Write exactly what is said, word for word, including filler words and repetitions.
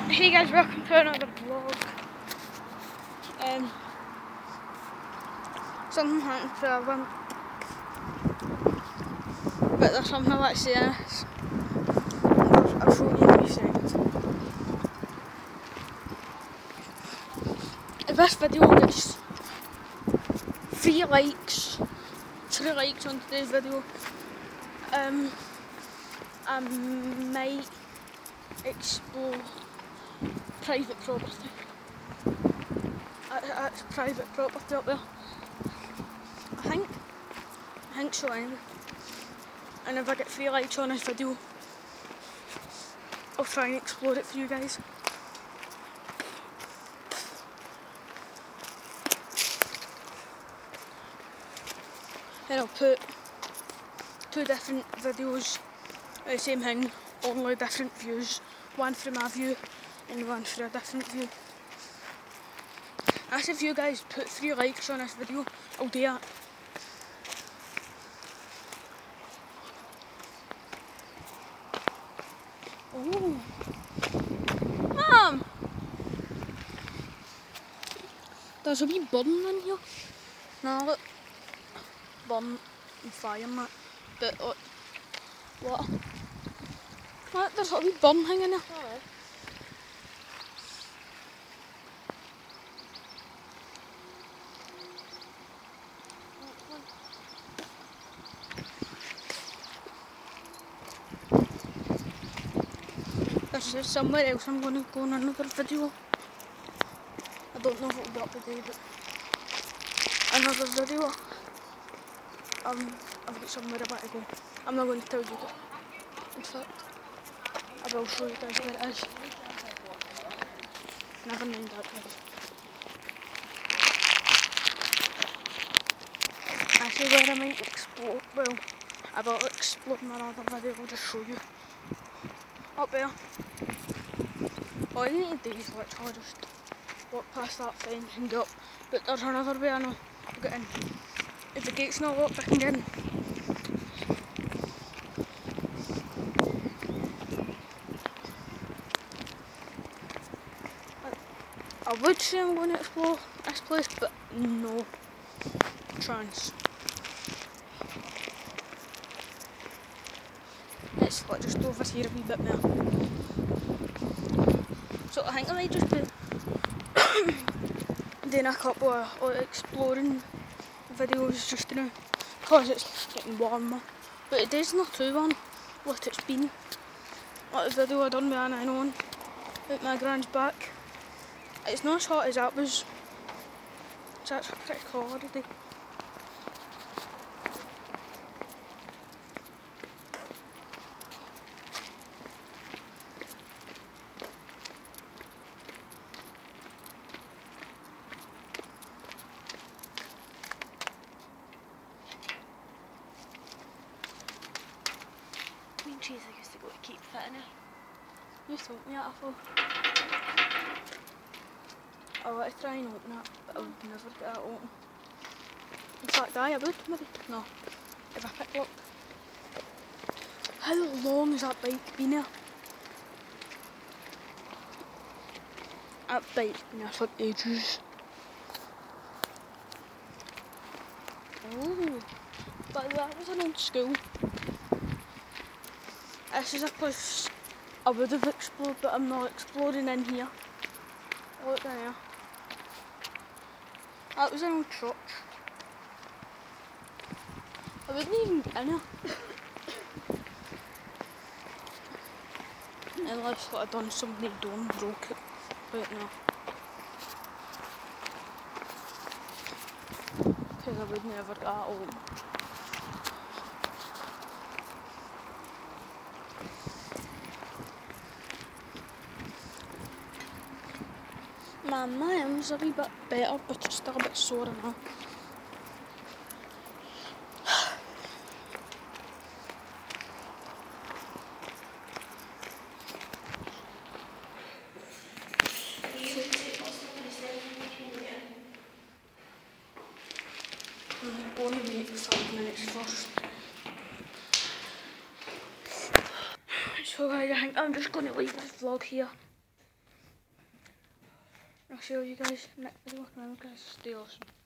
Hey guys, welcome to another vlog. Um, something happened to a one, but there's something I like to say in this. I'll, I'll show you in a wee second. If this video gets three likes, three likes on today's video, um, I might explore private property. That's private property up there. I think. I think so anyway. And if I get three likes on this video, I'll try and explore it for you guys. Then I'll put two different videos of the same thing, only different views. One from my view and one for a different view. As if you guys put three likes on this video, I'll do that. Oh, Mum! There's a wee burn in here. No, look. Burn and fire and that. But look. What? Look, there's a wee burn hanging there. Oh. This is somewhere else I'm going to go on another video. I don't know if it'll be up today, but another video. Um, I've got somewhere I want to go. I'm not going to tell you that. In fact, I will show you guys where it is. Never mind that guys. Actually, where I might explore, well, I will explore in another video, I'll just show you. Up there. All you need to do is literally just walk past that fence and get up. But there's another way I know to get in. If the gate's not locked, I can get in. I would say I'm going to explore this place, but no chance. It's like just over here a wee bit now. So I think I might just be doing a couple of, of exploring videos just now, because it's getting warmer. But it is not too warm what it's been. Like the video I done with Anna and on at my grand's back. It's not as hot as that was. It's actually pretty cold already. Cheese I used to go to keep fitting it. You told me that before. I want to try and open it, but I would never get that open. In fact, I would maybe. No. If I pick it up. How long has that bike been there? That bike's been there for ages. Oh, but that was an old school. This is a place I would have explored, but I'm not exploring in here. Look down there. That was an old church. I wouldn't even get in here. Unless what I'd done, somebody done broke it. But no. Because I would never get that open. Man, my arm's a wee bit better, but it's still a bit sore now. I'm going to wait five minutes first. So guys, I think I'm just going to leave this vlog here. I'll show you guys next video. Remember guys, stay awesome.